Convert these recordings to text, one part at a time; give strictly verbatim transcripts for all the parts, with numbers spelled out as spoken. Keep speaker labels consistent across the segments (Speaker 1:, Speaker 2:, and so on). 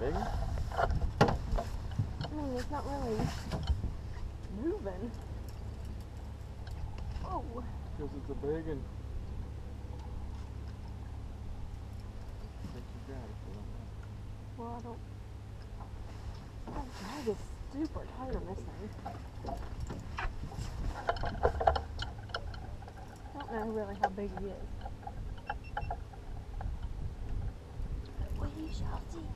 Speaker 1: big one?
Speaker 2: I mean, it's not really moving. Oh.
Speaker 1: Because it's a big one. I think you got it.
Speaker 2: Well, I don't. That drag is super tight on this thing. I don't know really how big he is. We shall see.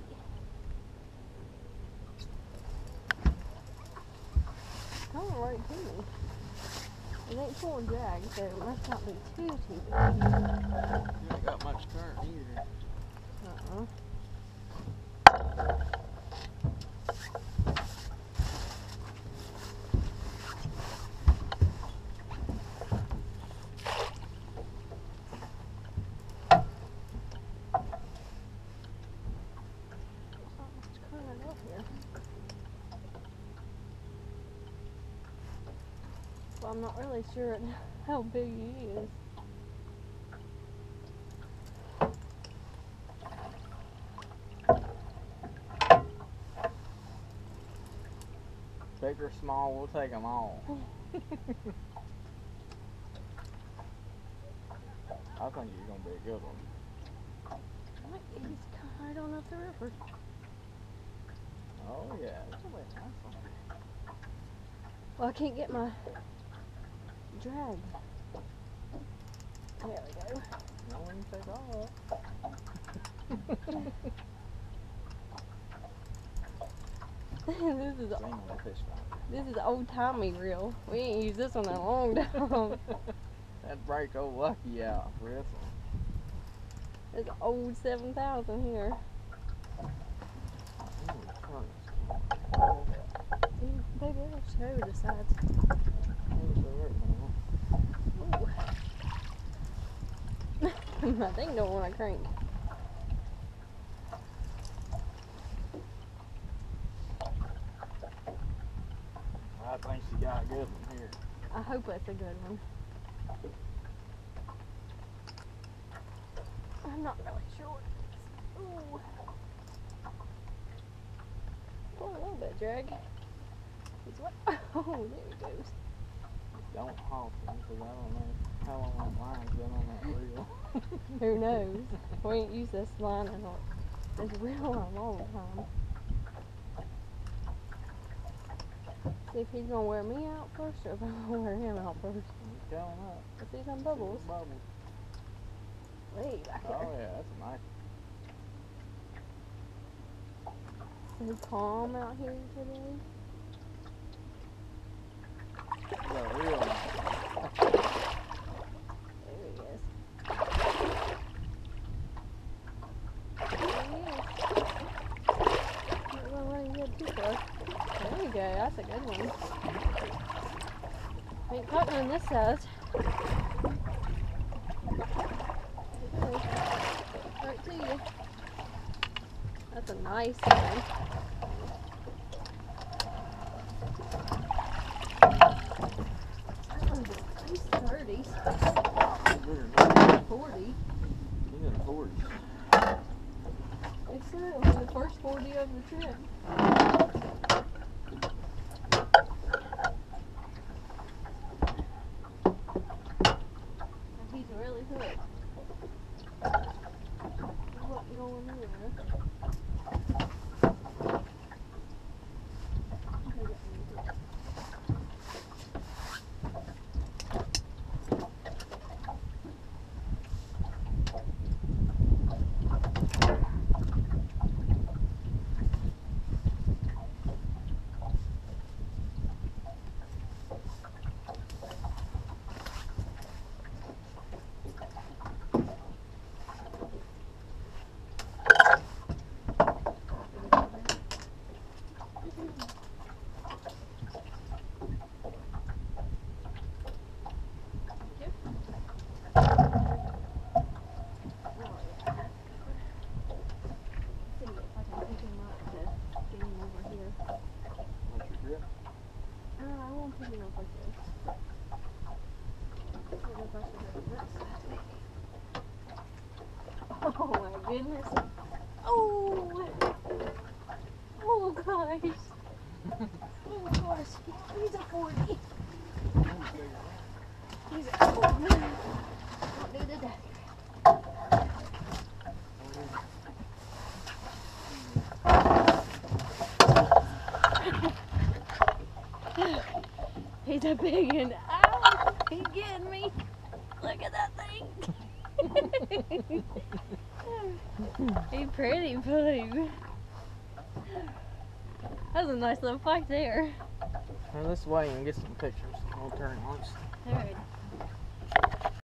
Speaker 2: Coming right to me. It ain't pulling drag, so it must not be too, too big.
Speaker 1: You ain't got much current either.
Speaker 2: Uh-uh. Well, I'm not really sure how big he is.
Speaker 1: Big or small, we'll take them all. I think you're going to be a good one.
Speaker 2: He's right on up the river.
Speaker 1: Oh yeah, that's a really nice one.
Speaker 2: Well, I can't get my drag. There we go.
Speaker 1: No one take all
Speaker 2: This is
Speaker 1: Same on the fish finder.
Speaker 2: this is old timey reel. We ain't used this one in a long time.
Speaker 1: That'd break old Lucky out for this one.
Speaker 2: It's an old seven thousand here. See, baby, I'll show the sides. Ooh. My thing don't want to crank.
Speaker 1: I think she got a good one here.
Speaker 2: I hope that's a good one. I'm not really sure. Ooh. Pull a little bit, drag. He's what? Oh, there he goes.
Speaker 1: Don't hawk him, because I don't know how long that line's been on that reel.
Speaker 2: Who knows? We ain't used this line in a, this reel in a long time. See if he's gonna wear me out first, or if I'm gonna wear him out first.
Speaker 1: He's going up.
Speaker 2: I see some bubbles.
Speaker 1: See some bubbles.
Speaker 2: Way back here.
Speaker 1: Oh yeah, that's a nice
Speaker 2: So calm out here today.
Speaker 1: one. You got a reel on.
Speaker 2: There he is. There he is. Not gonna let him get too close. There we go, that's a good one. Ain't caught none this size. Right to you. That's a nice one. That one's at least thirty. forty.
Speaker 1: He's in the forties.
Speaker 2: It's the first forty of the trip. He's really hooked. What going on there? Oh my goodness. Oh! Oh gosh. Oh gosh. He's a forty. He's a oh no. Don't do the daddy. He's a big one. Ow! He's getting me. Look at that thing. He's pretty, blue. That was a nice little fight there.
Speaker 1: Well, let's wait and get some pictures. We'll turn once.
Speaker 2: Alright.